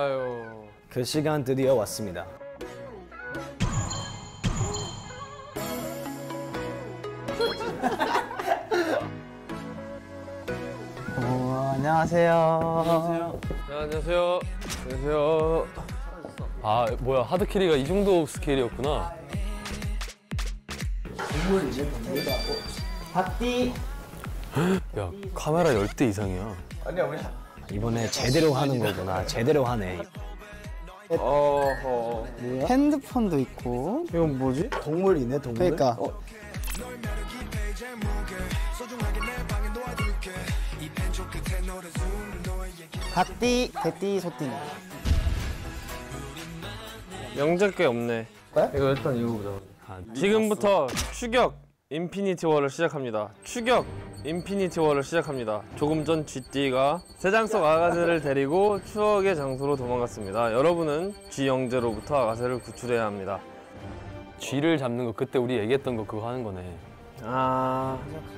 아유. 그 시간 드디어 왔습니다. 안녕하세요. 안녕하세요. 안녕하세요. 아, 뭐야, 하드캐리가 이 정도 스케일이었구나. 박띠. 야, 카메라 10대 이상이야. 아니야, 우리 이번에 제대로 하는 거구나. 제대로 하네. 어허. 핸드폰도 있고. 이건 뭐지? 동물이네, 동물. 그러니까. 닭띠, 개띠, 소띠네. 영재 게 없네. 네? 이거 일단 읽어보자. 지금부터 추격 인피니티 워를 시작합니다. 추격 인피니티 워를 시작합니다. 조금 전 쥐띠가 새장 속 아가새를 데리고 추억의 장소로 도망갔습니다. 여러분은 쥐 영재로부터 아가새를 구출해야 합니다. 쥐를 잡는 거 그때 우리 얘기했던 거 그거 하는 거네. 아.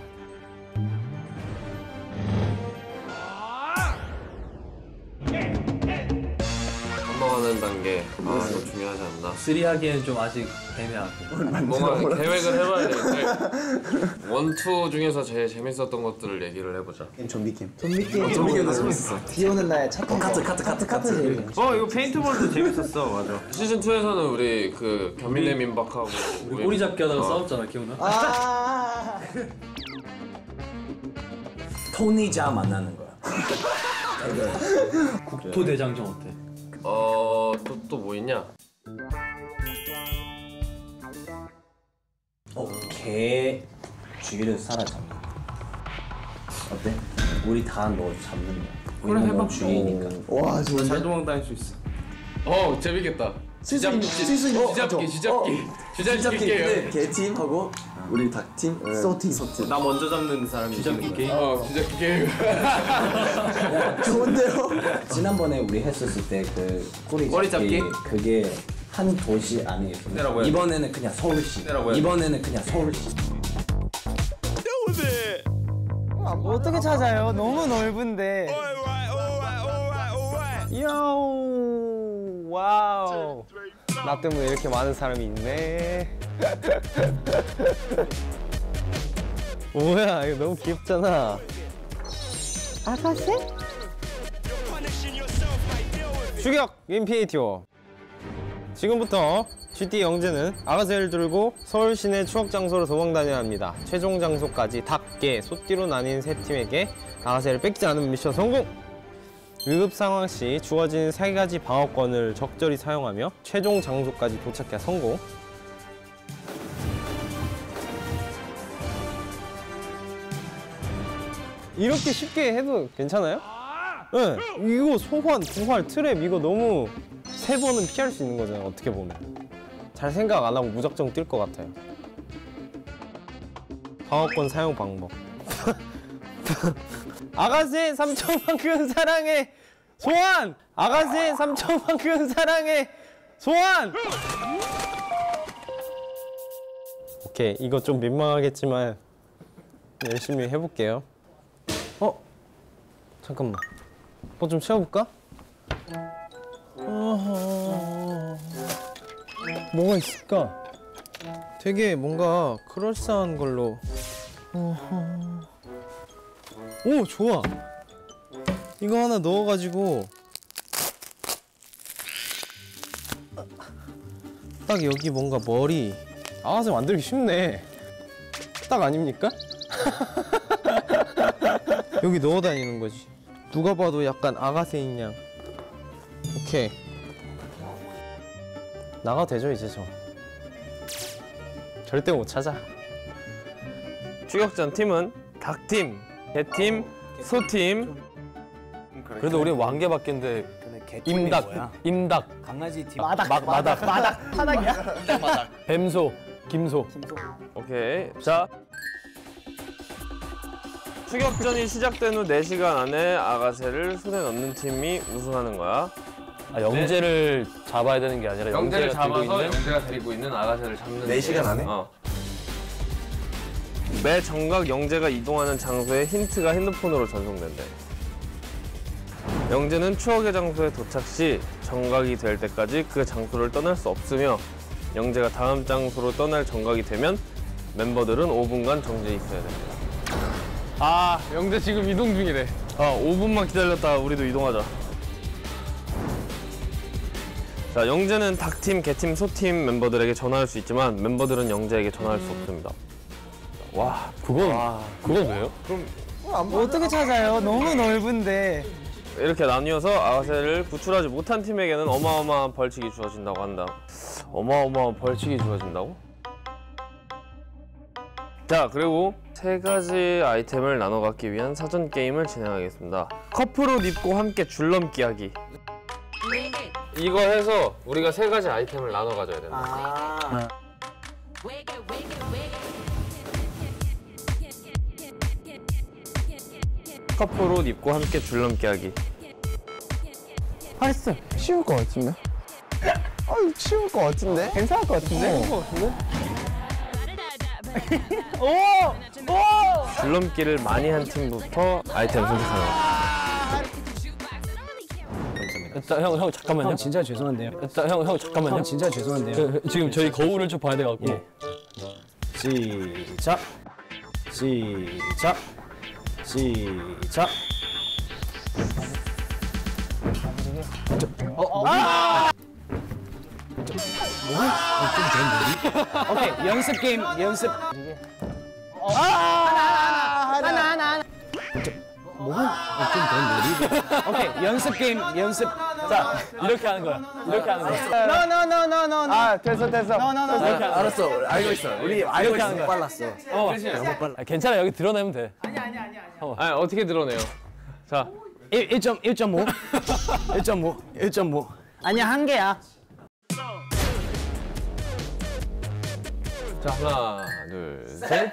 넘어가는 단계. 아, 이거 중요하지 않나? 수리하기에는 좀 아직 애매하고. 뭔가 계획을 해봐야 되는데 원투 중에서 제일 재밌었던 것들을 얘기를 해보자. 좀비게임. 좀비게임도 재밌었어. 비 오는 날 착한 카트 제일. 이거 페인트볼도 재밌었어, 맞아. 시즌 2에서는 우리 그 견민의 민박하고 우리 꼬리 잡기 하다가 싸웠잖아, 기억나? 아. 토니자 만나는 거야. 국토대장정 어때? 또 뭐 있냐? 개 쥐를 사라잡는 거. 어때? 우리 다 너 잡는 거야. 그래, 해봐. 쥐니까. 와, 잘 도망다닐 수 있어. 재밌겠다. 쥐잡기. 쥐잡기 게임. 개팀하고 우리 닭팀, 소팀. 나 먼저 잡는 사람이 쥐잡기 게임? 쥐잡기 게임. 좋은데요? 지난번에 우리 했었을 때 그 꼬리 잡기? 그게 한 도시 안에 있어. 이번에는 그냥 서울시. 이번에는 그냥 서울시. 어떻게 찾아요? 너무 넓은데. 요 와우. 나 때문에 이렇게 많은 사람이 있네. 뭐야, 이거 너무 귀엽잖아. 아가새? 추격 인피니티 워. 지금부터 GT 영재는 아가새를 들고 서울 시내 추억 장소로 도망 다녀야 합니다. 최종 장소까지 닭, 개, 소띠로 나뉜 세 팀에게 아가새를 뺏지 않으면 미션 성공! 위급 상황 시 주어진 3가지 방어권을 적절히 사용하며 최종 장소까지 도착해야 성공. 이렇게 쉽게 해도 괜찮아요? 네, 이거 소환, 부활, 트랩 이거 너무 3번은 피할 수 있는 거잖아요, 어떻게 보면. 잘 생각 안 하고 무작정 뛸 것 같아요. 방어권 사용 방법. 아가새 삼천만큼 사랑해 소환! 아가새 삼천만큼 사랑해 소환! 오케이, 이거 좀 민망하겠지만 열심히 해볼게요. 잠깐만, 뭐 좀 채워볼까? 뭐가 있을까? 되게 뭔가 그럴싸한 걸로. 오, 좋아. 이거 하나 넣어가지고 딱 여기 뭔가 머리. 아가새 만들기 쉽네. 딱 아닙니까? 여기 넣어 다니는 거지. 누가 봐도 약간 아가새인 양. 오케이, 나가도 되죠 이제. 저 절대 못 찾아. 추격전 팀은 닭팀, 개팀, 소팀. 그래도 우리 왕개밖인데 임닭, 강아지 팀. 마닭, 바닥이야? 뱀소, 김소. 오케이, 자. 추격전이 시작된 후 4시간 안에 아가새를 손에 넣는 팀이 우승하는 거야. 영재를 잡아야 되는 게 아니라 영재를 잡아서 영재가 데리고 있는 아가새를 잡는 4시간 안에? 매 정각 영재가 이동하는 장소에 힌트가 핸드폰으로 전송된대. 영재는 추억의 장소에 도착 시 정각이 될 때까지 그 장소를 떠날 수 없으며 영재가 다음 장소로 떠날 정각이 되면 멤버들은 5분간 정지해 있어야 됩니다. 아, 영재 지금 이동 중이래. 5분만 기다렸다가 우리도 이동하자. 자, 영재는 닭팀, 개팀, 소팀 멤버들에게 전화할 수 있지만 멤버들은 영재에게 전화할 수 없습니다. 와, 그건 왜요? 그럼 어떻게 찾아요? 너무 넓은데. 이렇게 나뉘어서 아가새를 구출하지 못한 팀에게는 어마어마한 벌칙이 주어진다고 한다. 어마어마한 벌칙이 주어진다고? 자, 그리고 3가지 아이템을 나눠 갖기 위한 사전 게임을 진행하겠습니다. 커플 옷 입고 함께 줄넘기 하기. 이거 해서 우리가 3가지 아이템을 나눠 가져야 된다. 커플 옷 입고 함께 줄넘기 하기. 할수 쉬울 것 같은데? 쉬울 것 같은데? 괜찮을 것 같은데? 줄넘기를 많이 한 팀부터 아이템 선택하는 거. 형 잠깐만요. 진짜 죄송한데요. 형 잠깐만요. 진짜 죄송한데요. 지금 저희 거울을 좀 봐야 돼갖고. 예. 시작. 시작. 시작. 오케이, 연습 게임, 연습. 하나. 오케이, 연습 게임, 연습. 자, 이렇게 하는 거야. 이렇게 하는 거야. No. 됐어. 알았어. 알고 있어. 우리 알고 있어. 거야. 빨랐어. 괜찮아, 여기 드러내면 돼. 아니, 어떻게 드러내요? 자, 1.5. 1.5. 아니야, 한 개야. 자, 하나, 둘, 셋.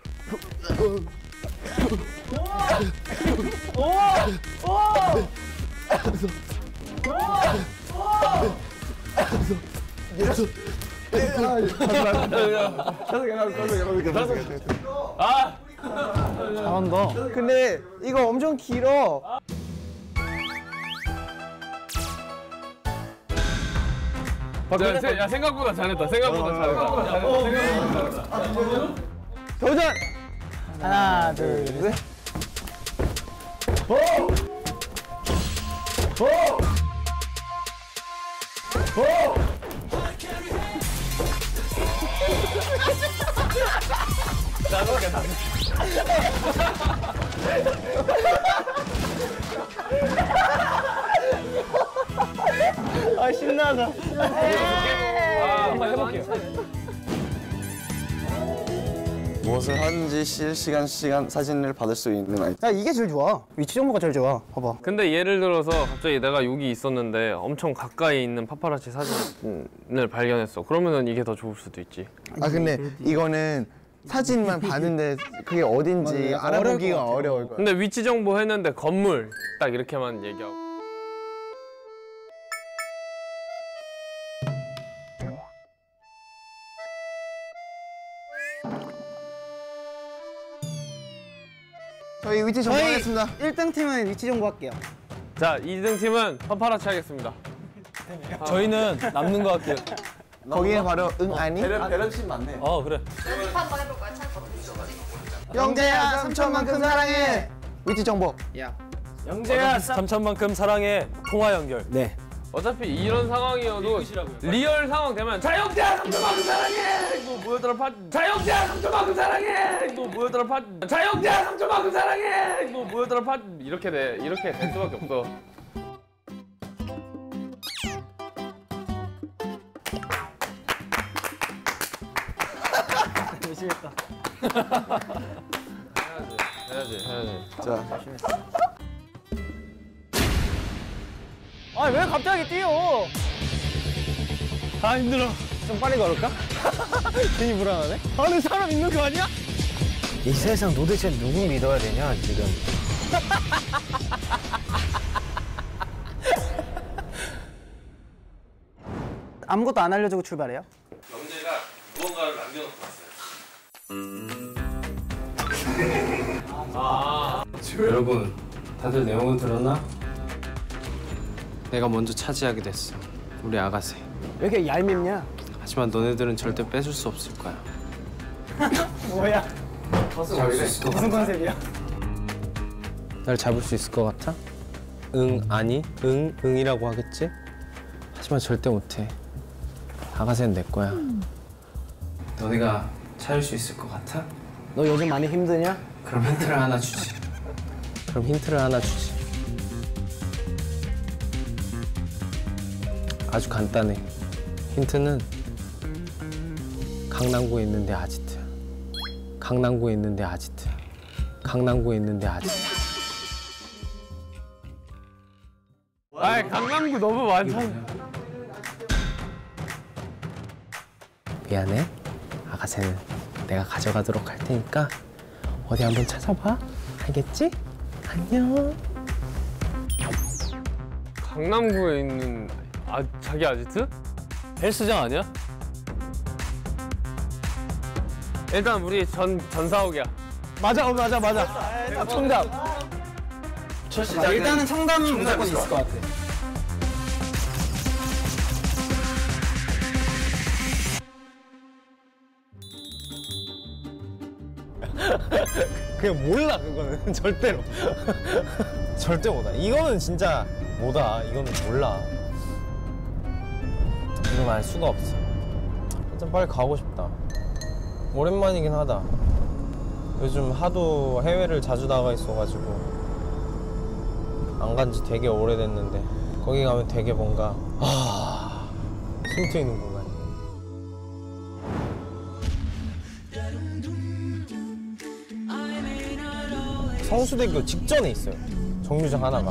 잘한다. 근데 이거 엄청 길어. 야, 생각보다 잘했다. 도전! 하나, 둘, 셋. 신나다. 한번 해볼게요. 무엇을 하든지 실시간 사진을 받을 수 있는 아이템. 야, 이게 제일 좋아. 위치 정보가 제일 좋아. 봐봐. 근데 예를 들어서 갑자기 내가 여기 있었는데 엄청 가까이 있는 파파라치 사진을 발견했어. 그러면은 이게 더 좋을 수도 있지. 근데 이거는 사진만 봤는데 그게 어딘지 알아보기가 어려울 거야. 근데 위치 정보 했는데 건물 딱 이렇게만 얘기하고. 저희 위치 정보하겠습니다. 1등 팀은 위치 정보 할게요. 자, 2등 팀은 파파라치 하겠습니다. 저희는 남는 거 할게요. 거기에 바로 응 아니? 배려심 많네. 그래. 한번 해볼 거야. 참고. 영재야 3천만큼 사랑해. 위치 정보. 영재야 3천만큼 사랑해. 통화 연결. 네. 어차피 이런 상황이어도 리얼 상황 되면 자영재야 3초만큼 사랑해! 뭐 모여들어 파 자영재야 3초만큼 사랑해! 뭐 모여들어 파 자영재야 3초만큼 사랑해! 뭐 모여들어 파 이렇게 될 수밖에 없어. 열심했다. 해야지. 자, 왜 갑자기 뛰어? 힘들어. 좀 빨리 걸을까? 괜히 불안하네. 안에 사람 있는 거 아니야? 이 세상 도대체 누구 믿어야 되냐, 지금. 아무것도 안 알려주고 출발해요? 영재가 무언가를 남겨놓고 왔어요. 여러분, 다들 내용을 들었나? 내가 먼저 차지하게 됐어. 우리 아가새. 왜 이렇게 얄밉냐? 하지만 너네들은 절대 뺏을 수 없을 거야. 뭐야? 무슨 컨셉이야? 날 잡을 수 있을 것 같아? 응, 아니, 응, 응이라고 하겠지? 하지만 절대 못해. 아가새는 내 거야. 너네가 찾을 수 있을 것 같아? 너 요즘 많이 힘드냐? 그럼 힌트를 하나 주지. 아주 간단해. 힌트는 강남구에 있는데 아지트야. 강남구에 있는데 아지트야. 강남구에 있는데 아지트야. 아, 강남구 너무 많잖아. 미안해. 아가새는 내가 가져가도록 할 테니까 어디 한번 찾아봐. 알겠지? 안녕. 강남구에 있는 자기 아지트? 헬스장 아니야? 일단 우리 전사옥이야. 맞아. 정답. 일단은 청담 무조건 있을 것 같아. 그냥 몰라 그거는 절대로. 절대 못하. 이거는 진짜 뭐다. 이거는 몰라. 이건 알 수가 없어. 일단 빨리 가고 싶다. 오랜만이긴 하다. 요즘 하도 해외를 자주 나가 있어가지고 안 간 지 되게 오래됐는데 거기 가면 되게 뭔가 숨 트이는 공간. 성수대교 직전에 있어요. 정류장 하나가.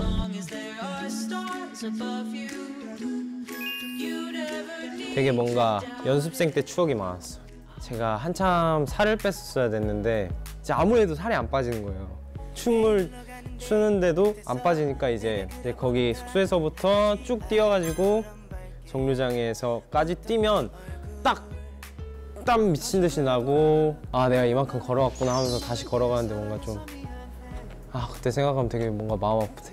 되게 뭔가 연습생 때 추억이 많았어. 제가 한참 살을 뺐었어야 됐는데 이제 아무 해도 살이 안 빠지는 거예요. 춤을 추는데도 안 빠지니까 이제 거기 숙소에서부터 쭉 뛰어가지고 정류장에서까지 뛰면 딱 땀 미친 듯이 나고 아 내가 이만큼 걸어왔구나 하면서 다시 걸어가는데 뭔가 좀 그때 생각하면 되게 뭔가 마음 아프대.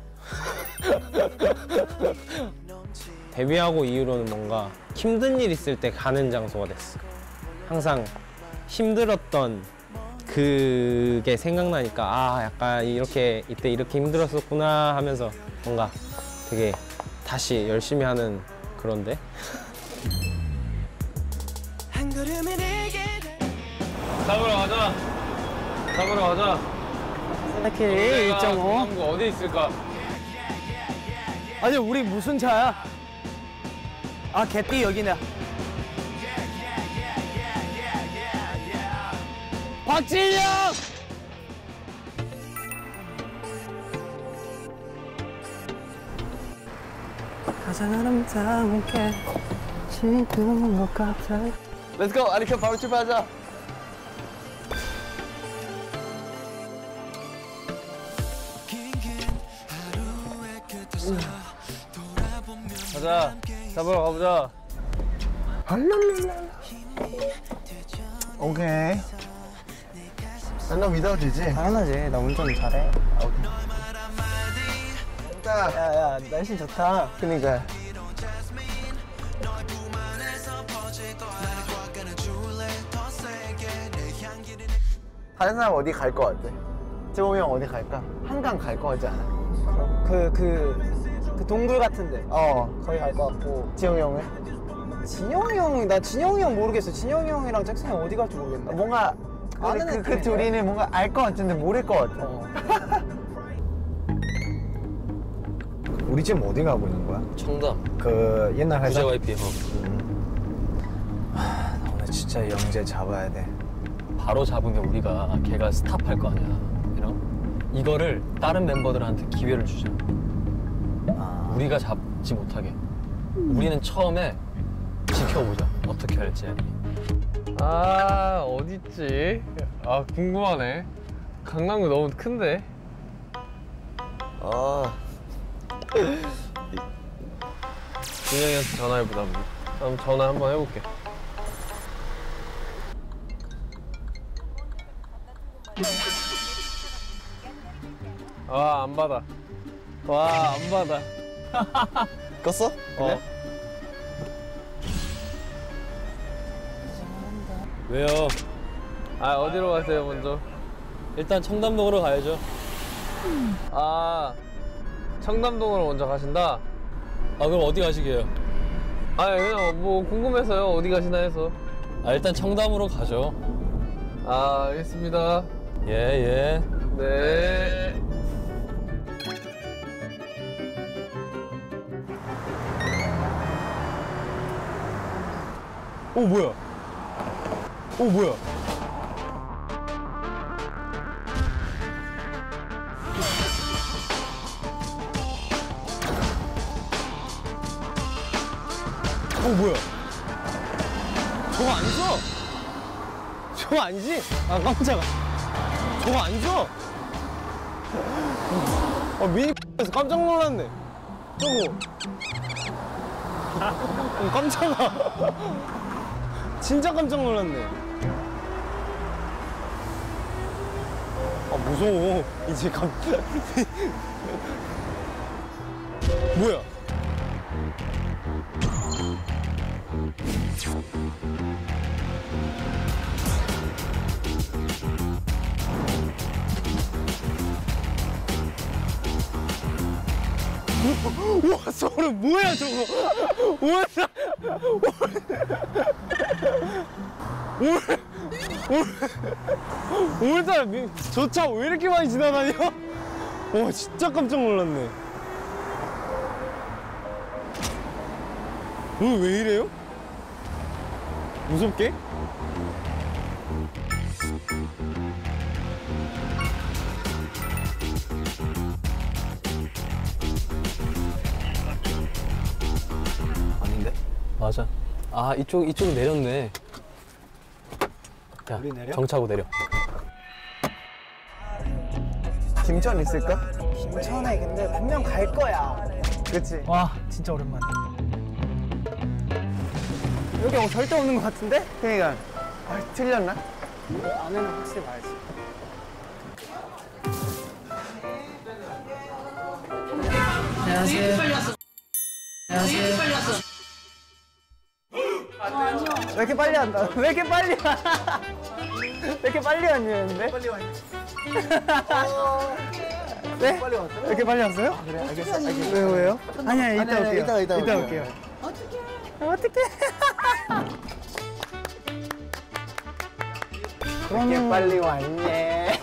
데뷔하고 이후로는 뭔가 힘든 일 있을 때 가는 장소가 됐어. 항상 힘들었던 그게 생각나니까 약간 이때 이렇게 힘들었었구나 하면서 뭔가 되게 다시 열심히 하는 그런데. 잡으러 가자. 스타킬 2.5. 강남구 어디 있을까? 아니 우리 무슨 차야? 개띠 여기네. 박진영! 가장 아름다운 게 지금인 것 같아. Let's go! 아리카 바로 출발하자. 가자. 잡으러 가보자. 오케이. 너 믿어주지? 당연하지. 나 운전 잘해. 야, 날씨 좋다. 그니까. 다른 사람 어디 갈 것 같아? 재범이 형 어디 갈까? 한강 갈 거 같지 않아? 그 동굴 같은데. 거기 갈 것 같고. 지영이 형은? 진영이 형 모르겠어. 진영이 형이랑 잭슨이 어디 갈지 모르겠네. 뭔가 아는 그 느낌인데? 둘이는 뭔가 알 것 같은데 모를 것 같아. 우리 지금 어디 가고 있는 거야? 청담. 그 옛날 회사? YP. 나 오늘 진짜 영재 잡아야 돼. 바로 잡으면 우리가 걔가 스탑할 거 아니야. 이거를 다른 멤버들한테 기회를 주자. 우리가 잡지 못하게. 우리는 처음에 지켜보자. 어떻게 할지. 어딨지? 궁금하네. 강남구 너무 큰데? 준영이한테 전화해보자. 한번 전화 한번 해볼게. 안 받아. 안 받아. 껐어? 어. 왜요? 아 어디로 가세요 먼저? 일단 청담동으로 가야죠. 아 청담동으로 먼저 가신다? 아 그럼 어디 가시게요? 아 그냥 뭐 궁금해서요. 어디 가시나 해서. 아 일단 청담으로 가죠. 아 알겠습니다. 예. 네. 오 뭐야? 오 뭐야? 오 뭐야? 저거 안 써? 저거 아니지? 아 깜짝아. 저거 안 써? 미니에서 깜짝 놀랐네. 저거. 깜짝아. 진짜 깜짝 놀랐네. 아 무서워. 이제 뭐야? 우와 소름 뭐야 저거? 오늘따라 저 차 왜 이렇게 많이 지나다녀? 와 진짜 깜짝 놀랐네. 오늘 왜 이래요? 무섭게? 아닌데? 맞아. 아 이쪽으로 내렸네. 야, 우리 내려? 정차고 내려. 김천 있을까? 김천에 근데 분명 갈 거야. 그치? 와 진짜 오랜만에. 여기 절대 없는 것 같은데? 그니까 틀렸나? 안에는 확실히 봐야지. 왜 이렇게 빨리 한다? 왜 이렇게 빨리 와? 왜 이렇게 빨리 왔냐는데? 빨리 왔지. 네? 빨리 왔어요? 왜 이렇게 빨리 왔어요? 그래, 알겠어. 왜요? 아니야, 이따 올게요. 이따 올게요. 어떡해. 그렇게 빨리 왔네.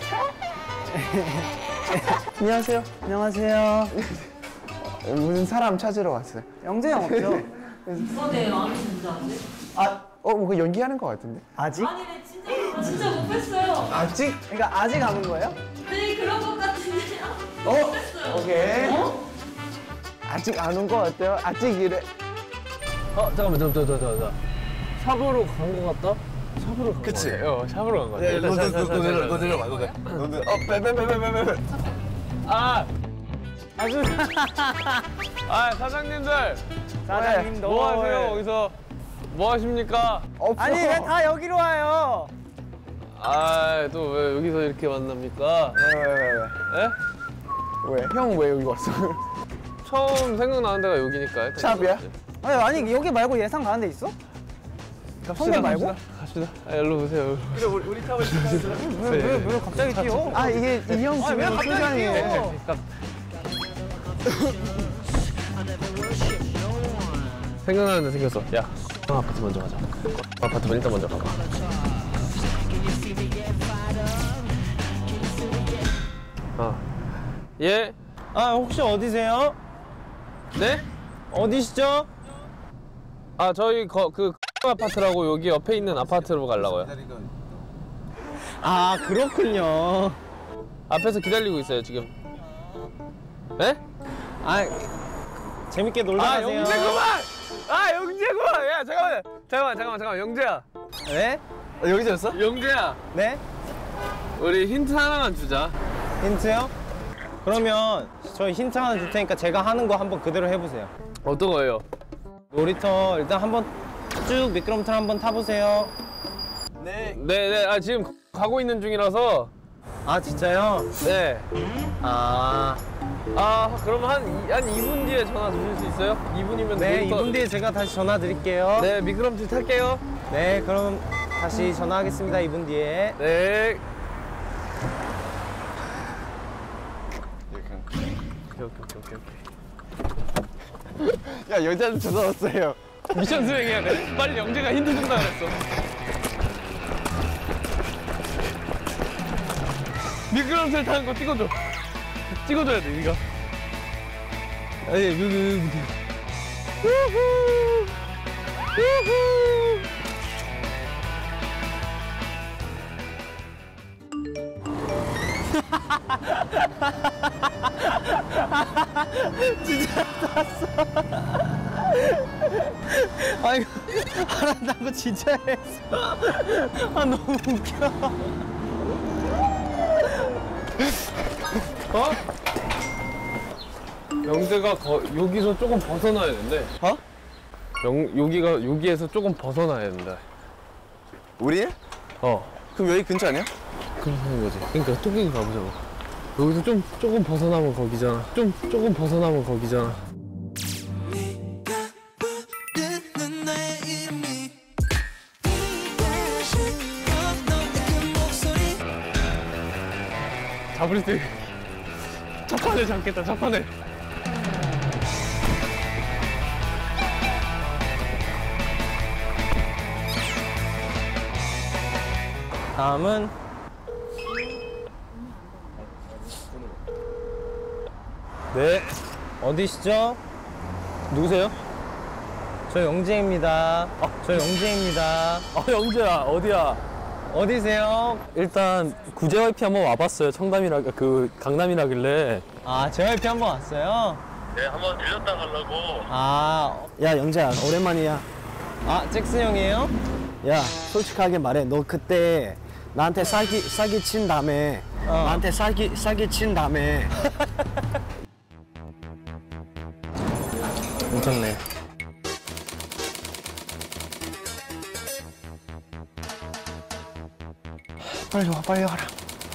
안녕하세요. 안녕하세요. 무슨 사람 찾으러 왔어요. 영재 형 없죠? 네, 마음이 진짜 안 돼? 뭐 연기하는 것 같은데? 아직? 아니네, 진짜 못 뺐어요. 아직? 그러니까 아직 안 온 거예요? 네, 그런 것 같은데요. 어? 못 뺐어요. 오케이. 아직 안 온 것 같아요? 아직 이래. 잠깐만, 저. 샵으로 간 것 같다? 샵으로 간 그치? 거 같아. 샵으로 간 거 같아. 너 내려봐, 너. 빼. 사장님들! 사장님도. 뭐 하세요, 거기서? 뭐 하십니까? 없어. 아니 왜 다 여기로 와요? 또 왜 여기서 이렇게 만납니까? 왜? 예? 형 왜 여기 왔어? 처음 생각나는 데가 여기니까. 샵이야? 아니 여기 말고 예상 가는 데 있어? 성대 말고? 갑시다. 일로 오세요. 우리 탑을 왜 갑자기 뛰어? 이게 이 형 왜 지금 갑자기 순간이에요. 뛰어? 생각나는 데 생겼어. 야, 형 아파트 먼저 가자. 아파트 일단 먼저 가봐. 예? 혹시 어디세요? 네? 어디시죠? 저희 그 아파트라고 여기 옆에 있는 아파트로 가려고요. 그렇군요. 앞에서 기다리고 있어요 지금. 네? 재밌게 놀다 가세요. 영재구만! 영재구만! 야 잠깐만 영재야. 네? 여기서였어? 영재야, 네? 우리 힌트 하나만 주자. 힌트요? 그러면 저희 힌트 하나 줄 테니까 제가 하는 거 한번 그대로 해보세요. 어떤 거예요? 놀이터 일단 한번 쭉 미끄럼틀 한번 타보세요. 네. 지금 가고 있는 중이라서. 진짜요? 네. 아, 그럼 한 2분 뒤에 전화 주실 수 있어요? 2분이면 네, 2분 뒤에 제가 다시 전화 드릴게요. 네, 미끄럼틀 탈게요. 네, 그럼 다시 전화하겠습니다. 2분 뒤에. 네. 야 여자는 전화 왔어요. 미션 수행해야 돼. 빨리 영재가 힌트 준다 그랬어. 미끄럼틀 타는 거 찍어줘. 찍어줘야 돼, 네가. 아니, 우후. 우후. 아이고, 하란다고 진짜 했어. 아, 너무 웃겨. 어? 영재가 여기서 조금 벗어나야 된대. 어? 여기에서 조금 벗어나야 된다. 우리? 그럼 여기 근처 아니야? 그렇다는 거지. 그러니까 토끼 가보자고. 여기서 조금 벗어나면 거기잖아. 조금 벗어나면 거기잖아. 잡을 때 첫판에 잡겠다. 첫판에. 다음은 네. 어디시죠? 누구세요? 저 영재입니다. 저 영재입니다. 영재야, 어디야? 어디세요? 일단 구제YP 한번 와봤어요. 청담이라 강남이라길래. 아, JYP 한번 왔어요? 네, 한번 들렸다 가려고. 아, 야 영재야 오랜만이야. 아, 잭슨 형이에요? 야 솔직하게 말해. 너 그때 나한테 사기 친 다음에 나한테 사기 친 다음에 괜찮네. 빨리 와 빨리 와라.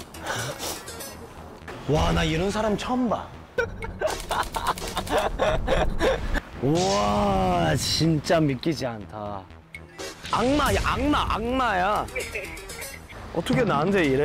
와 나 이런 사람 처음 봐. 우와 진짜 믿기지 않다. 악마야 악마야. 어떻게 나한테 이래?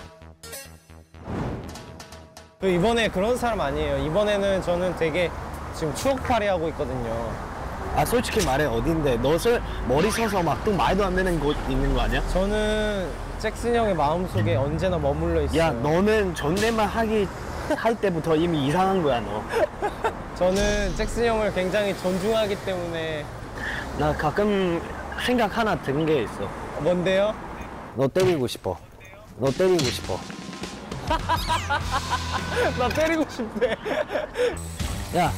이번에 그런 사람 아니에요. 이번에는 저는 되게 지금 추억팔이 하고 있거든요. 아 솔직히 말해 어딘데? 너 머리 서서 막 또 말도 안 되는 곳 있는 거 아니야? 저는 잭슨 형의 마음속에 언제나 머물러 있어요. 야 너는 존댓말 할 때부터 이미 이상한 거야 너. 저는 잭슨 형을 굉장히 존중하기 때문에. 나 가끔 생각 하나 든 게 있어. 뭔데요? 너 때리고 싶어. 너 때리고 싶어. 나 때리고 싶대. 야.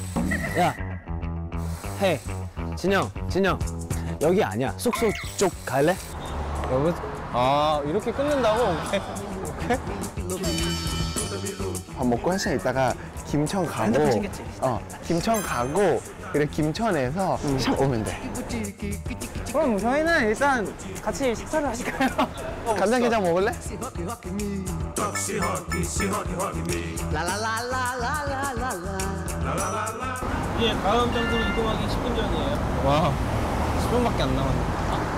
헤이. 진영. 여기 아니야. 숙소 쪽 갈래? 여기? 아, 이렇게 끊는다고? 오케이. 밥 먹고 한 시간 있다가 김천 가고. 김천 가고 그래 김천에서 샥 오면 돼. 그럼 저희는 일단 같이 식사를 하실까요? 간장게장 먹을래? 예, 다음 장소로 이동하기 10분 전이에요. 와, 10분밖에 안 남았네.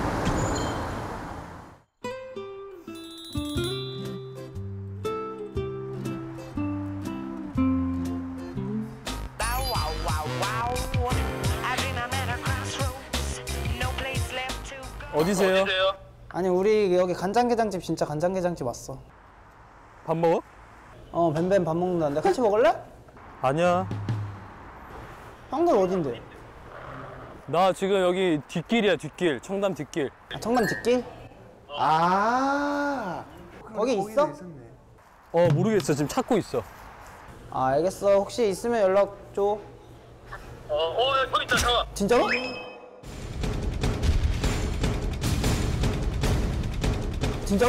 어디세요? 아니 우리 여기 간장게장집 진짜 간장게장집 왔어. 밥 먹어? 뱀뱀 밥 먹는다는데 같이 먹을래? 아니야. 형들 어딘데? 나 지금 여기 뒷길이야, 뒷길. 청담 뒷길. 아, 청담 뒷길? 아. 거기 있어? 모르겠어. 지금 찾고 있어. 아 알겠어. 혹시 있으면 연락 줘. 저기 있다, 잠깐. 진짜로? 진짜로?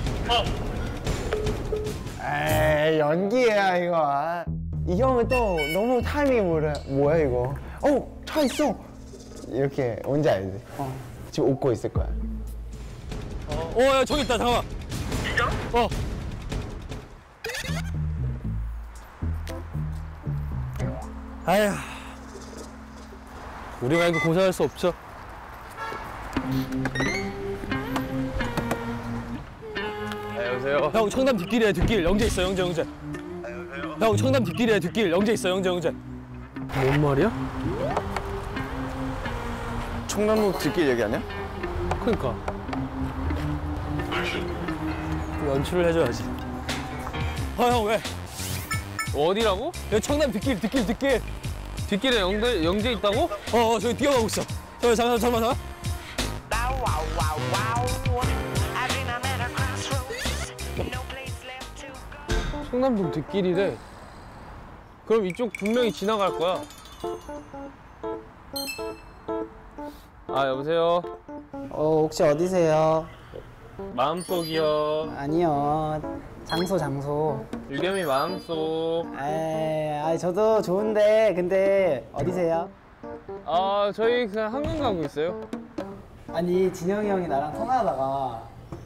에이 연기야 이거. 이 형은 또 너무 타이밍이 뭐야 이거. 차 있어. 이렇게 뭔지 알지? 지금 웃고 있을 거야. 야, 저기 있다, 잠깐만. 진짜? 아휴. 우리가 이거 고생할 수 없죠. 여보세요? 형 청담 뒷길이야 뒷길. 영재 있어 영재. 형 청담 뒷길이야 뒷길. 영재 있어 영재. 뭔 말이야? 청남로 뒷길 얘기 아니야? 그러니까. 연출을 해줘야지. 형 왜? 어디라고? 여기 청담 뒷길. 뒷길에 영재 있다고? 저기 뛰어가고 있어. 잠깐만. 청담동 뒷길이래. 그럼 이쪽 분명히 지나갈 거야. 아 여보세요? 혹시 어디세요? 마음속이요. 아니요. 장소. 유겸이 마음속. 저도 좋은데 근데 어디세요? 아 저희 그냥 한강 가고 있어요. 아니 진영이 형이 나랑 통화하다가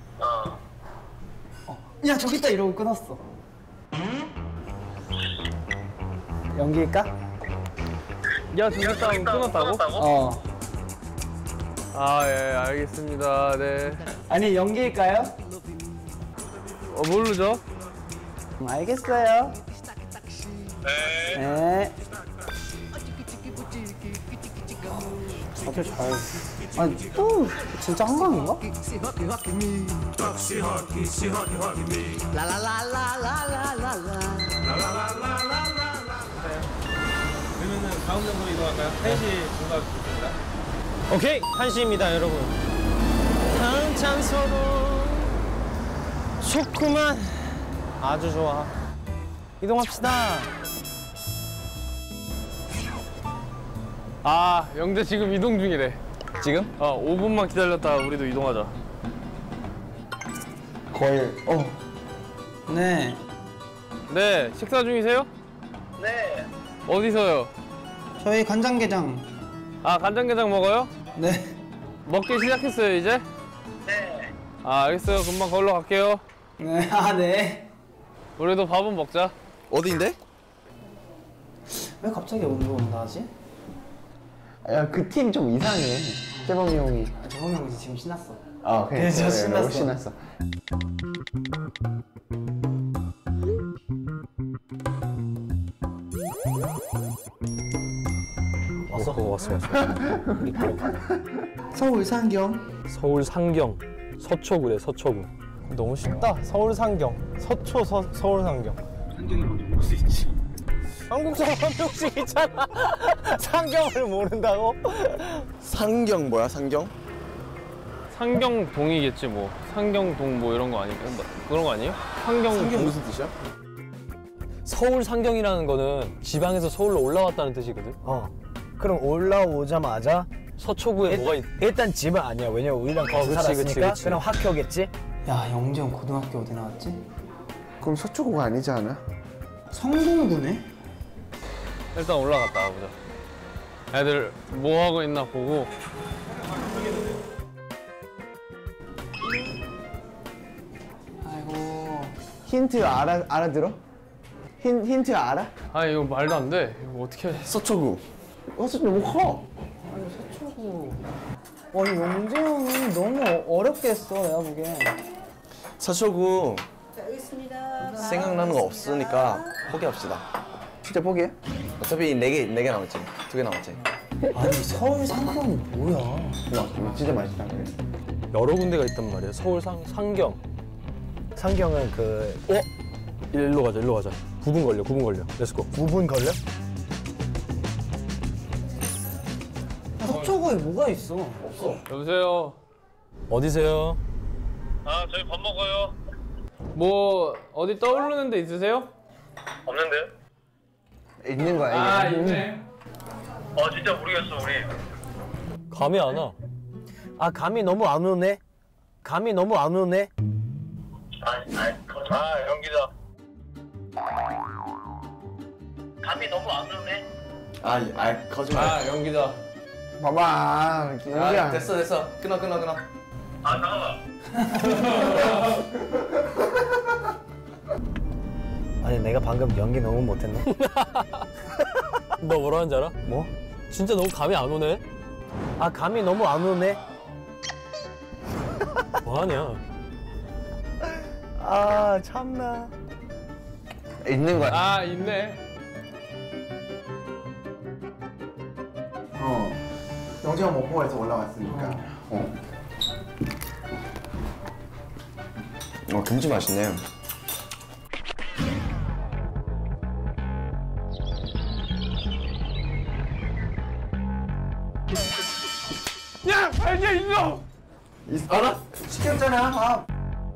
야 저기 있다 이러고 끊었어. 연기일까? 야 저기 있다고 끊었다고? 아 예 알겠습니다. 네. 아니 연기일까요? 모르죠? 알겠어요. 네. 다들 잘. 아니 또 진짜 한강인가? 그러면은 다음 장소로 이동할까요? 3시 중간입니다. 오케이 1시입니다 여러분. 다음 장소로 좋구만. 아주 좋아. 이동합시다. 아 영재 지금 이동 중이래. 지금? 5분만 기다렸다가 우리도 이동하자. 거의 네. 네 식사 중이세요? 네. 어디서요? 저희 간장게장. 아 간장게장 먹어요? 네. 먹기 시작했어요 이제? 네. 아 알겠어요. 금방 걸러 갈게요. 네. 네. 우리도 밥은 먹자. 어디인데? 왜 갑자기 온도 온다 하지? 야 그 팀 좀 이상해. 재범이 형이. 재범이 형이 지금 신났어. 그래 저 신났어. 너무 신났어. 왔어. 서울 상경. 서울 상경. 서초구래 서초구. 너무 쉽다. 서울 상경. 서울 상경. 상경이 뭔지 모를 수 있지. 한국 사람 한 명씩 있잖아. 상경을 모른다고? 상경 뭐야 상경? 상경동이겠지 뭐. 상경동 뭐 이런 거 아니겠나? 그런 거 아니에요? 상경 무슨 뜻이야? 서울 상경이라는 거는 지방에서 서울로 올라왔다는 뜻이거든. 그럼 올라오자마자 서초구에 뭐가 있... 일단 집은 아니야. 왜냐면 우리랑 같이 그치, 살았으니까. 그치. 그럼 학교겠지? 야 영재 형 고등학교 어디 나왔지? 그럼 서초구가 아니지 않아? 성동구네? 일단 올라갔다 와보자. 애들 뭐 하고 있나 보고. 아이고. 힌트 알아들어? 힌트 알아? 아 이거 말도 안 돼. 이거 어떻게 해. 서초구. 서초구 너무 커. 아니 영재 형이 너무 어렵게 했어 내가 보기엔. 서초구 생각나는 거 없으니까 포기합시다. 진짜 포기해? 어차피 4개 남았지. 2개 남았지. 아니 서울 상경이 뭐야? 나 진짜 맛있다. 여러 군데가 있단 말이야. 서울 상경. 상경은 그 일로 가자. 9분 걸려. 렛츠고. 9분 걸려? 서초구에 뭐가 있어? 여보세요. 어디세요? 아 저희 밥 먹어요. 뭐 어디 떠오르는 데 있으세요? 없는데요? 있는 거야 이게. 있네. 진짜 모르겠어 우리. 감이 안 와. 감이 너무 안 오네. 연기자. 감이 너무 안 오네. 거짓말. 연기자. 봐봐. 연기야. 됐어. 끊어. 잠깐만. 아니 내가 방금 연기 너무 못했네. 뭐라 하는지 알아? 뭐? 진짜 너무 감이 안 오네. 아 감이 너무 안 오네. 뭐하냐? 아 참나. 있는 거야. 아 있네. 영재가 먹고 해서 올라갔으니까. 김치 맛있네. 야, 알게 있어. 알아? 시켰잖아. 밥.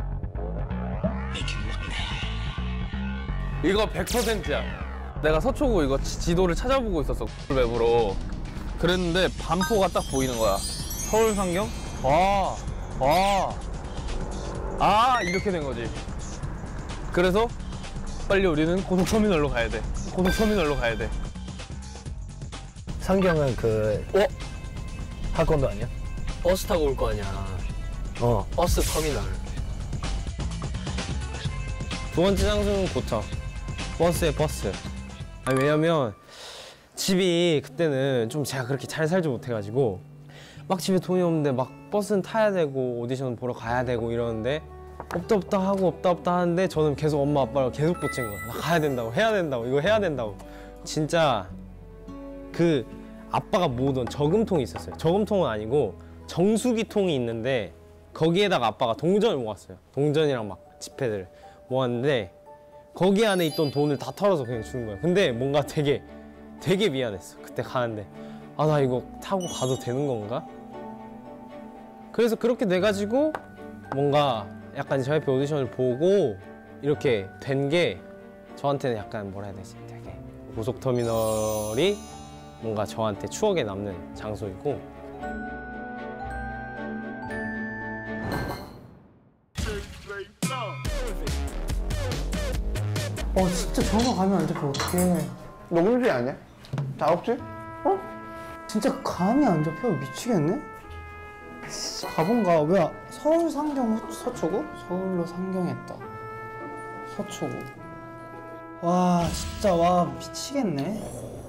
이거 100%야. 내가 서초구 이거 지도를 찾아보고 있었어. 맵으로. 그랬는데 반포가 딱 보이는 거야. 서울 상경? 이렇게 된 거지. 그래서 빨리 우리는 고속터미널로 가야 돼. 고속터미널로 가야 돼. 상경은 그 학원도 아니야? 버스 타고 올 거 아니야. 버스 터미널. 두 번째 장소는 고쳐. 버스에 버스. 아니, 왜냐면 집이 그때는 좀 제가 그렇게 잘 살지 못해가지고 막 집에 돈이 없는데 막 버스는 타야 되고 오디션 보러 가야 되고 이러는데 없다 하고 없다 하는데 저는 계속 엄마 아빠를 계속 붙인 거야. 나 가야 된다고, 해야 된다고, 이거 해야 된다고. 진짜 그 아빠가 모으던 저금통이 있었어요. 저금통은 아니고 정수기통이 있는데 거기에다가 아빠가 동전을 모았어요. 동전이랑 막 지폐들을 모았는데 거기 안에 있던 돈을 다 털어서 그냥 주는 거야. 근데 뭔가 되게 미안했어. 그때 가는데 아, 나 이거 타고 가도 되는 건가? 그래서 그렇게 돼가지고 뭔가 약간 저희 앞에 오디션을 보고 이렇게 된 게 저한테는 약간 뭐라 해야 되지? 되게 고속터미널이 뭔가 저한테 추억에 남는 장소이고. 진짜 저거 가면 안 잡혀 어떡해. 녹음실 아니야? 작업실? 진짜 감이 안 잡혀. 미치겠네. 가본가. 왜 서울 상경 서초구? 서울로 상경했다. 서초구. 와 진짜 와 미치겠네.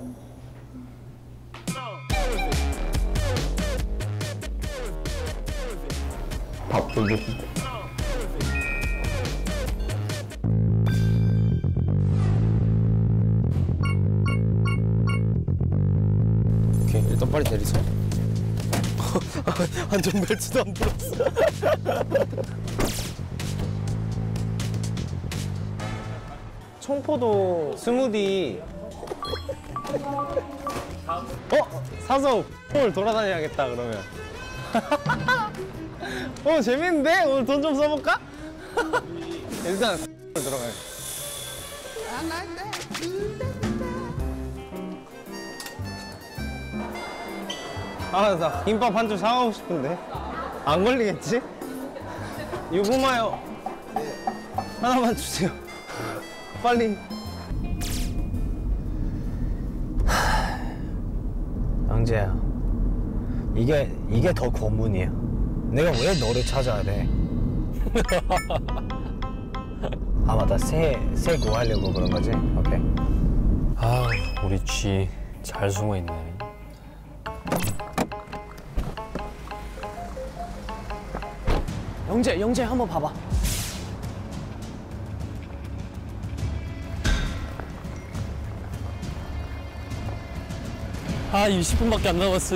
밥 돌려. 오케이, 일단 빨리 내리자. 안전벨트도 안 풀었어. 청포도 스무디. 사서 오늘 돌아다녀야겠다 그러면. 재밌는데? 오늘 돈 좀 써볼까? 일단 들어가요. 나 김밥 한 줄 사가고 싶은데 안 걸리겠지? 유부마요 하나만 주세요. 빨리. 영재야, 이게 더 고문이야. 내가 왜 너를 찾아야 돼? 아 맞다, 새 구하려고 그런 거지? 오케이. 우리 쥐 잘 숨어 있네. 영재 한번 봐봐. 이 20분밖에 안 남았어.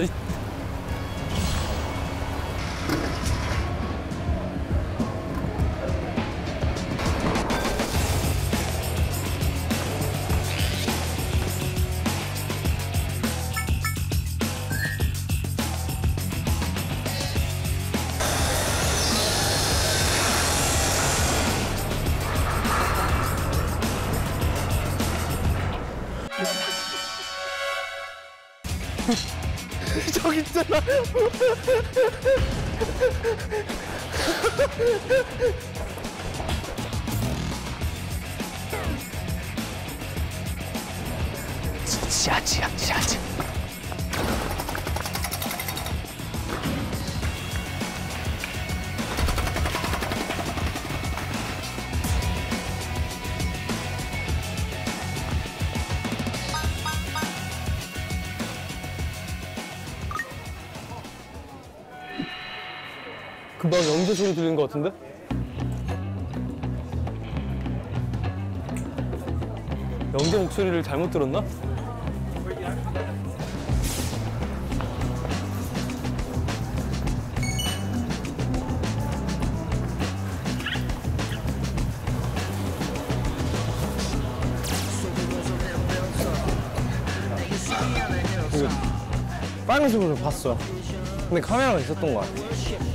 저기 있잖아. 지하지. 금방 영재 소리 들리는 것 같은데? 영재 목소리를 잘못 들었나? 빨간색으로 봤어. 근데 카메라가 있었던 것 같아.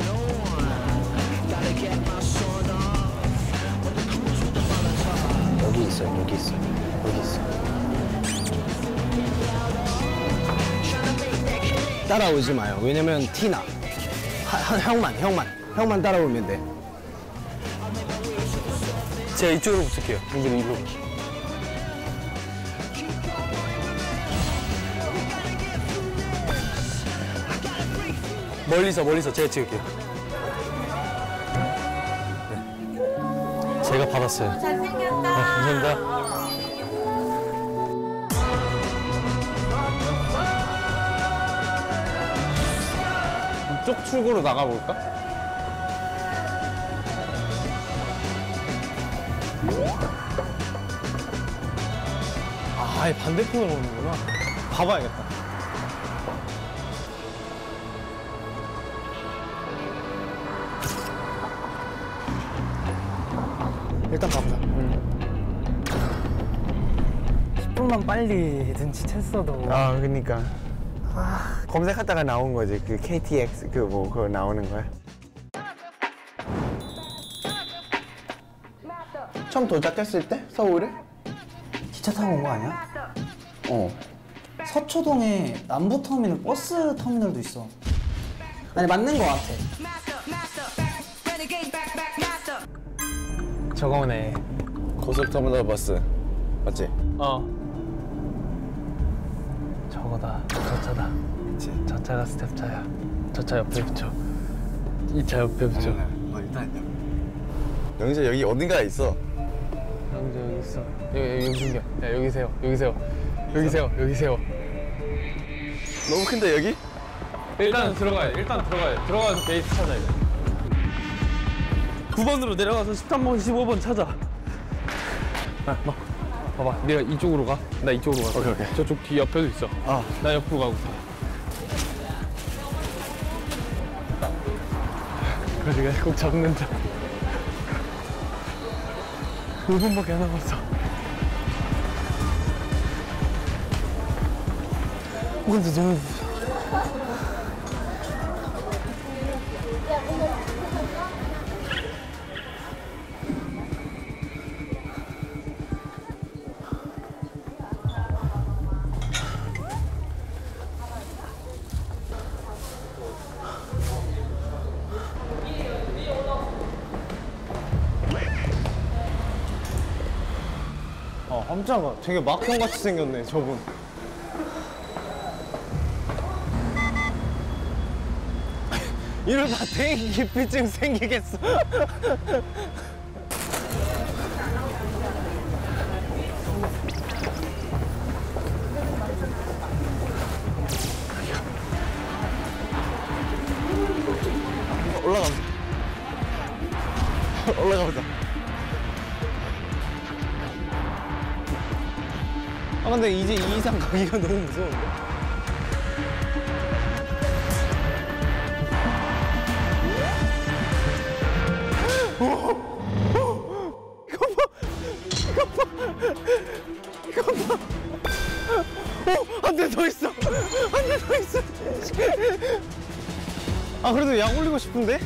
여기 있어, 여기 있어, 여기 있어. 따라오지 마요. 왜냐면 티나. 형만 따라오면 돼. 제가 이쪽으로 붙을게요. 영재는 이리로. 멀리서 제가 찍을게요. 네. 제가 받았어요. 잘생겼다. 감사합니다. 이쪽 출구로 나가볼까? 아, 아예 반대편으로 오는구나. 봐봐야겠다. 일단 가보자. 10분만 빨리 눈치챘어도. 아 그러니까 검색하다가 나온 거지. 그 KTX 그거 나오는 거야. 처음 도착했을 때 서울에? 기차 타고 온 거 아니야? 어. 서초동에 남부터미널 버스 터미널도 있어. 아니 맞는 거 같아. 저거네. 고속터미널 버스 맞지? 저거다. 저 차다. 그치. 저 차가 스텝차야. 저 차 옆에 붙여. 이 차 옆에 붙여. 영재 여기 어딘가에 있어. 영재 여기 있어. 여기 숨겨. 야 여기 세워. 여기 세워. 너무 큰데 여기? 일단 들어가야 돼. 들어가서 베이스 찾아야 돼. 9번으로 내려가서 13번, 15번 찾아. 봐봐. 내가 이쪽으로 가. 나 이쪽으로 가. 오케이. 저쪽 뒤 옆에도 있어. 나 옆으로 가고 있어. 그래서 내가 꼭 잡는다. 5분밖에 안 남았어. 근데 너무 깜짝아. 되게 막형같이 생겼네, 저분. 이러다 대인기피증 생기겠어. 올라가보자. 아, 근데 이제 이 이상 가기가 너무 무서운데? 한 대 더 있어! 한 대 더 있어! 아, 그래도 약 올리고 싶은데?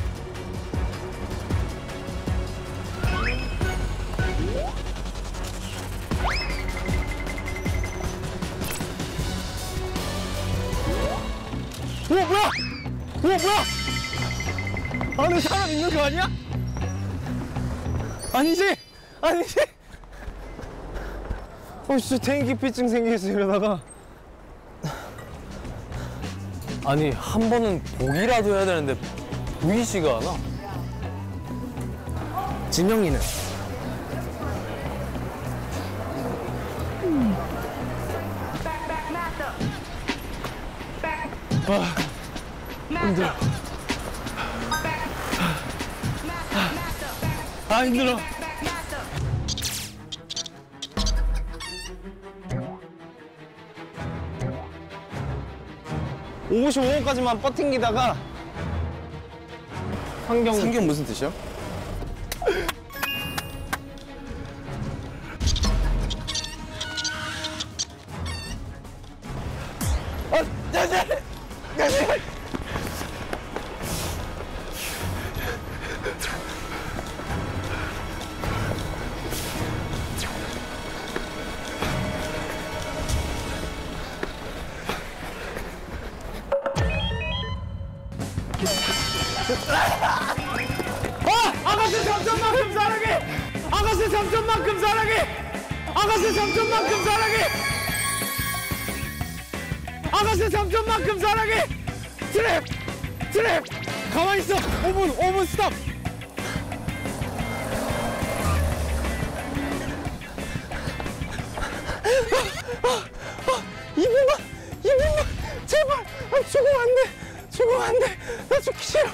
우와, 뭐야! 우와, 뭐야! 안에 사람 있는 거 아니야? 아니지? 진짜 대인기피증 생기겠어, 이러다가. 아니 한 번은 보기라도 해야 되는데 보이지가 않아. 진영이는? 힘들어. 아 힘들어. 오 55분까지만 버팅기다가 상경 무슨 뜻이요? 아가씨 3점만큼 사랑해! 아가씨 3점만큼 사랑해! 아가씨 3점만큼 사랑해! 아가씨 3점만큼 사랑해! 트랩! 트랩! 가만히 있어! 5분 스탑! 이분만 제발! 죽으면 안 돼! 죽으면 안 돼! 나 죽기 싫어!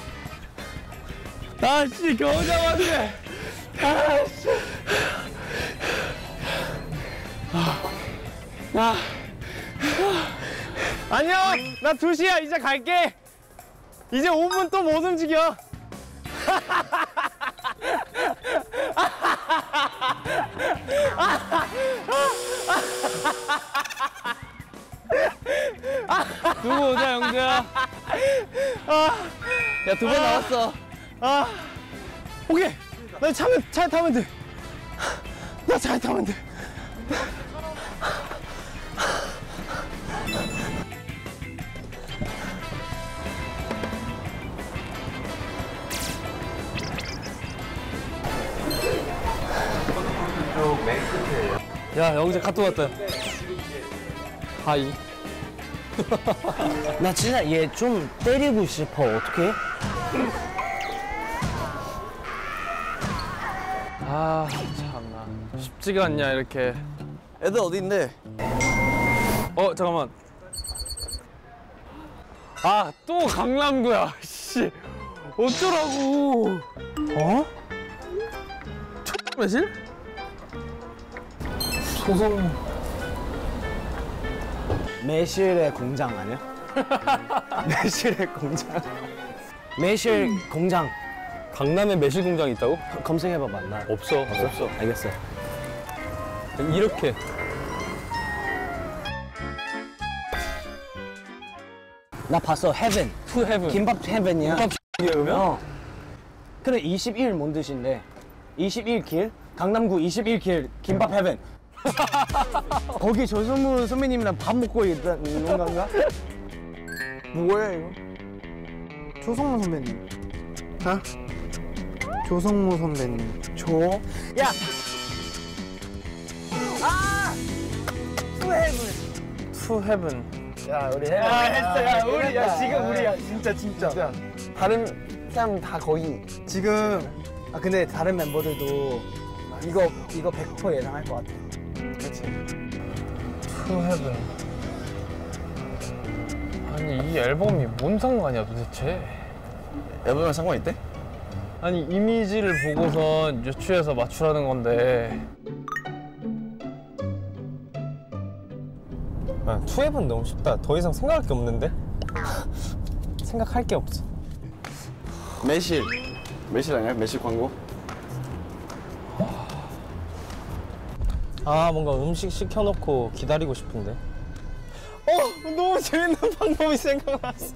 아씨 겨우 잡았네. 아씨. 안녕. 나 2시야. 이제 갈게. 이제 5분 또 못 움직여. 두고 오자 영재야. 야 2번 나왔어. 오케이. 나 차에 타면 돼. 나 차에 타면 돼. 야 영재 카톡 왔다. 하이. 나 진짜 얘 좀 때리고 싶어. 어떡해? 아 참나 쉽지가 않냐 이렇게. 애들 어디 있는데? 잠깐만. 아 또 강남구야. 씨 어쩌라고. 매실? 소송. 매실의 공장 아니야? 매실의 공장. 매실 공장. 강남에 매실 공장이 있다고? 검색해봐 맞나? 없어. 알겠어. 이렇게. 나 봤어. 헤븐. 투 헤븐. 김밥 헤븐이야. 김밥 그러면? 그래 21 뭔 뜻인데? 21길? 강남구 21길 김밥 헤븐. 거기 조성무 선배님이랑 밥 먹고 있는 건가? 뭐야 이거? 조성모 선배님. 조성모 선배님. 야! 투 헤븐. 야 우리 했어. 야, 우리야. 지금 우리야. 진짜. 다른 사람 다 거의 지금 근데 다른 멤버들도 이거 100% 예상할 것 같아. 투 헤븐. 아니 이 앨범이 뭔 상관이야 도대체? 앨범이랑 상관 있대? 아니 이미지를 보고선 유추해서 맞추라는 건데. 투앱은 너무 쉽다. 더 이상 생각할 게 없는데? 생각할 게 없어. 매실 아니야? 매실 광고? 뭔가 음식 시켜놓고 기다리고 싶은데. 너무 재밌는 방법이 생각났어.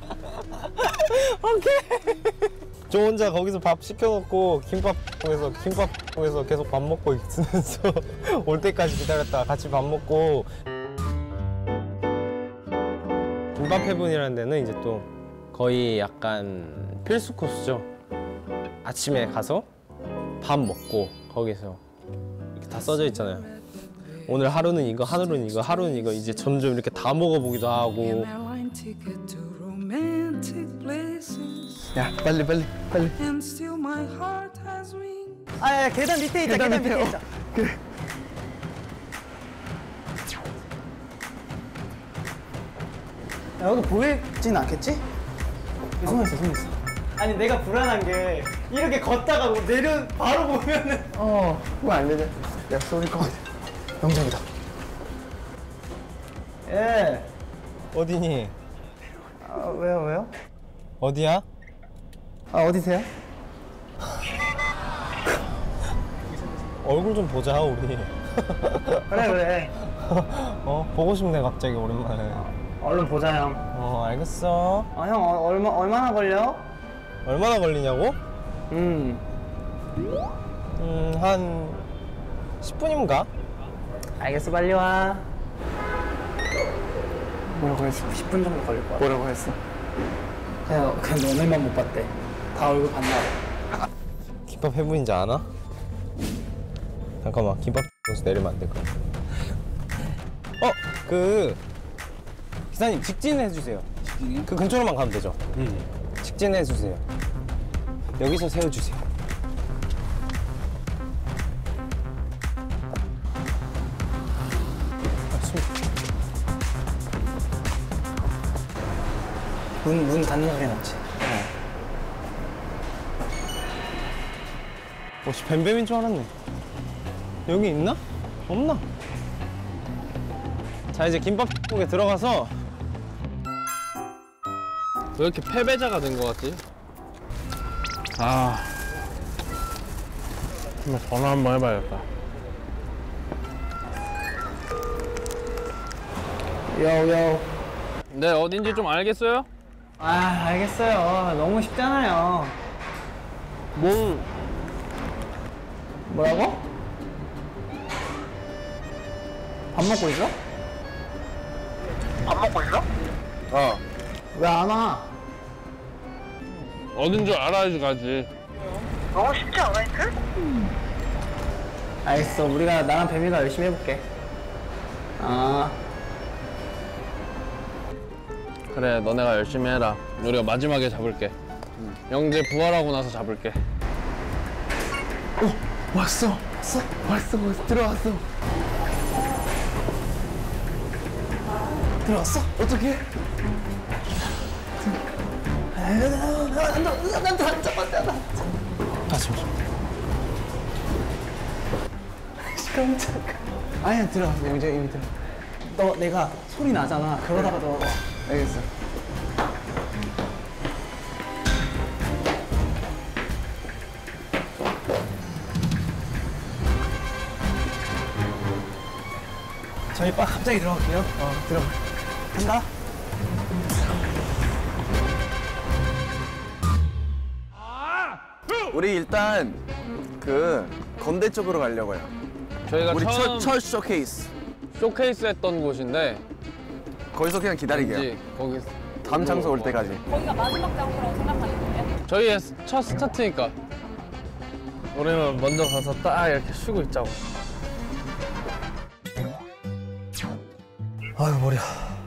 오케이. 저 혼자 거기서 밥 시켜놓고 김밥에서 계속 밥 먹고 있으면서 올 때까지 기다렸다가 같이 밥 먹고. 김밥 헤븐이라는 데는 이제 또 거의 약간 필수 코스죠. 아침에 가서 밥 먹고 거기서 이렇게 다 써져 있잖아요. 오늘 하루는 이거, 하루는 이거, 하루는 이거. 이제 점점 이렇게 다 먹어보기도 하고. 야 빨리 야, 계단 밑에 있다. 계단 밑에 있다. 그래. 야, 여기 보이진 않겠지? 숨어 있어. 아니 내가 불안한 게 이렇게 걷다가 내려 바로 보면은 그거 안 되죠. 야, 쏘릴 것 같아. 영정이다. 예. 어디니? 왜요? 어디야? 어디세요? 얼굴 좀 보자 우리. 그래. 보고 싶네 갑자기 오랜만에. 얼른 보자 형. 알겠어. 형 얼마나 걸려? 얼마나 걸리냐고? 한 10분이면 가? 알겠어 빨리 와. 뭐라고 했어? 10분 정도 걸릴 거야. 뭐라고 했어? 그냥 너네만 못 봤대. 다 얼굴 봤나? 김밥 해보인지 아나? 잠깐만 김밥 여기서 내리면 안 될까? 기사님 직진해주세요. 직진이요? 그 근처로만 가면 되죠? 직진해주세요. 여기서 세워주세요. 문 닫는 소리 났지? 혹시 뱀뱀인 줄 알았네. 여기 있나? 없나? 자 이제 김밥국에 들어가서 왜 이렇게 패배자가 된 것 같지? 한번 전화 한번 해봐야겠다. 요. 네 어딘지 좀 알겠어요? 알겠어요. 너무 쉽잖아요. 뭐라고? 밥 먹고 있어? 왜 안 와? 어딘 줄 알아야지 가지. 너무 쉽지 않아니까? 알겠어. 나랑 뱀이가 열심히 해볼게. 그래 너네가 열심히 해라. 우리가 마지막에 잡을게. 영재 부활하고 나서 잡을게. 왔어. 들어왔어. 들어왔어? 어떡해? 다시 깜짝. 아니야, 들어. 영재 이미 들어. 내가 소리 나잖아. 그러다가 너 알겠어. 저희 갑자기 들어갈게요. 들어가. 간다. 우리 일단 그 건대 쪽으로 가려고요. 저희가 우리 처음 첫 쇼케이스. 쇼케이스 했던 곳인데 거기서 그냥 기다리게요. 왠지 거기 다음 장소 올 때까지. 거기가 마지막 장소라고 생각하는 거예요? 저희의 첫 스타트니까 우리는 먼저 가서 딱 이렇게 쉬고 있자고. 아유 머리야.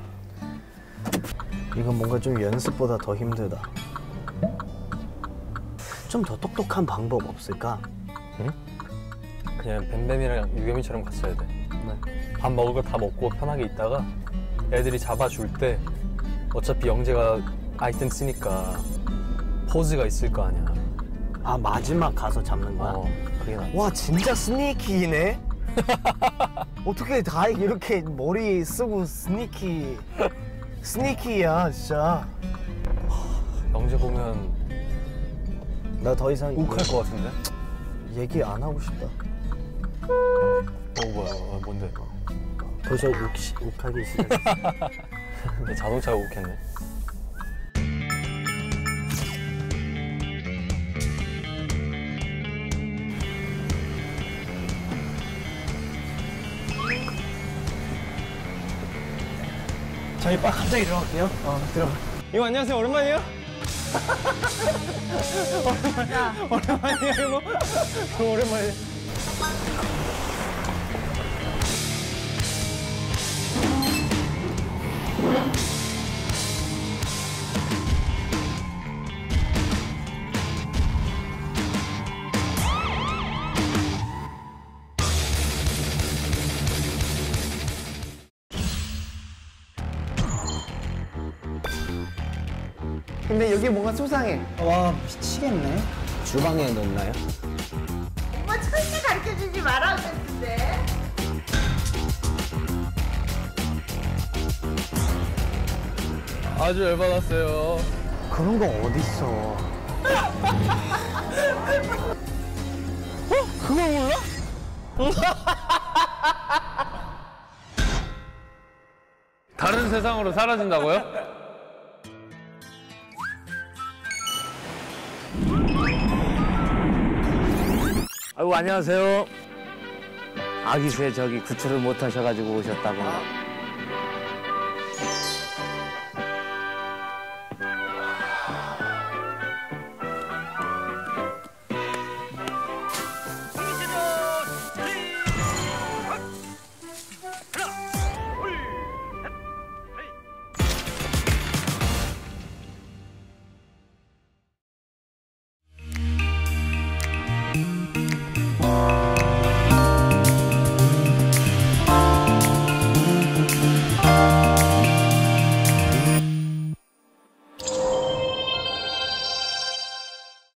이건 뭔가 좀 연습보다 더 힘들다. 좀 더 똑똑한 방법 없을까? 그냥 뱀뱀이랑 유겸이처럼 갔어야 돼. 밥 먹을 거 다 먹고 편하게 있다가 애들이 잡아줄 때 어차피 영재가 아이템 쓰니까 포즈가 있을 거 아니야. 마지막 가서 잡는 거야? 그게 나. 와 진짜 스니키네? 어떻게 다 이렇게 머리 쓰고 스니키야 진짜. 영재 보면 나 더 이상 욱할 것 같은데? 얘기 안 하고 싶다. 뭐야 뭔데? 벌써 욱하기 시작했어. 내 자동차가 욱했네. 저희 갑자기 들어갈게요. 들어가. 이거 안녕하세요 오랜만이에요? 오랜만이야 이거? 오랜만이야. 근데 여기 뭔가 수상해. 와 미치겠네. 주방에 넣나요? 엄마 절대 가르쳐주지 말아 그랬는데. 아주 열받았어요. 그런 거 어딨어. 그걸 몰라? 다른 세상으로 사라진다고요? 아이고 안녕하세요. 아기새 저기 구출을 못 하셔가지고 오셨다고.